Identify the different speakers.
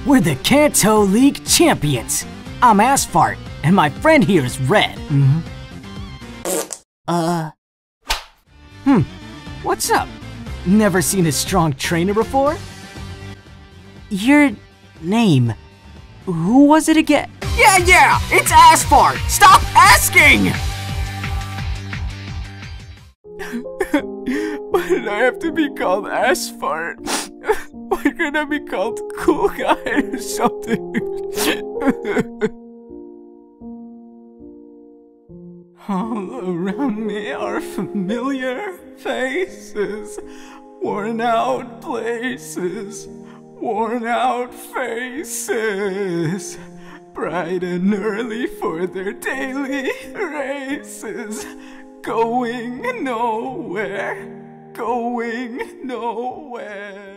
Speaker 1: We're the Kanto League champions. I'm Asphalt, and my friend here is Red. What's up? Never seen a strong trainer before? Your name, who was it again? Yeah, it's Asphalt! Stop asking!
Speaker 2: Why did I have to be called Asphalt? Why couldn't I be called Cool Guy or something? All around me are familiar faces, worn out places, worn out faces, bright and early for their daily races, going nowhere, going nowhere.